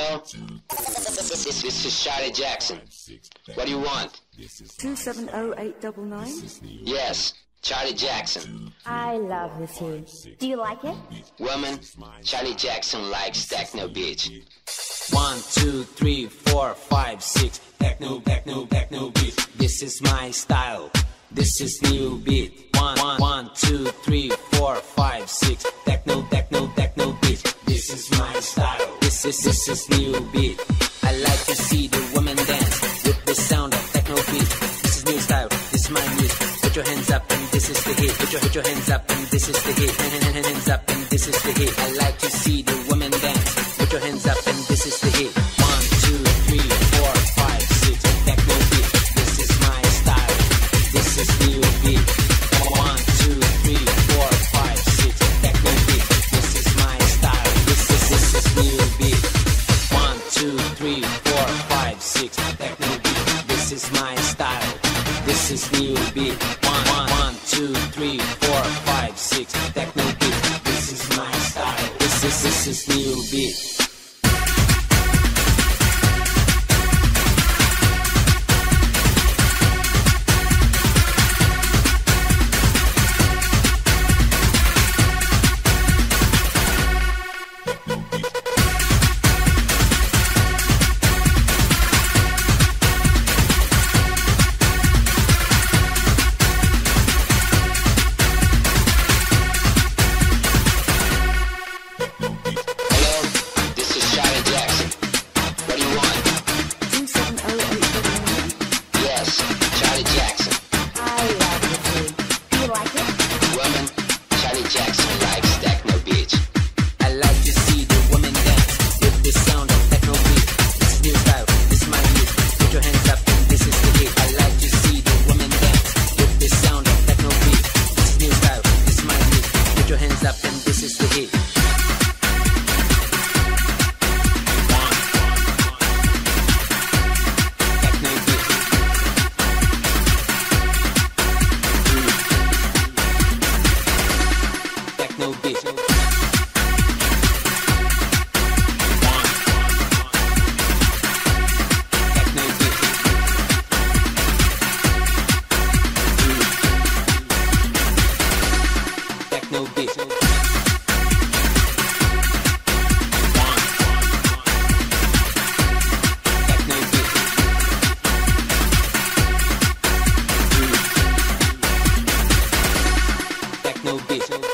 Hello? This is Charlie Jackson. What do you want? 270899? Yes, Charlie Jackson. I love this tune. Do you like it? Woman, Charlie Jackson likes techno beat. 1, 2, 3, 4, 5, 6. Techno, techno, techno beat. This is my style. This is new beat. 1, 2, 3, 4, 5, 6. Techno, techno, techno beat. This is my style. This is new beat. I like to see the women dance with the sound of techno beat. This is new style. This is my music. Put your hands up and this is the hit. Put your hands up and this is the hit. Hands up and this is the hit. I like to see the women dance. Put your hands up and this is the hit. 1, 2, 3, 4, 5, 6. Techno beat. This is my style. This is new beat. 1, 2, 3, 4, 5, 6. Techno beat. This is my style. This is new beat. 1, 2, 3, 4, 5, 6. Techno beat. This is my style. This is new beat. 1, 2, 3, 4, 5, 6. Techno beat. This is my style. This is new beat. Techno beat.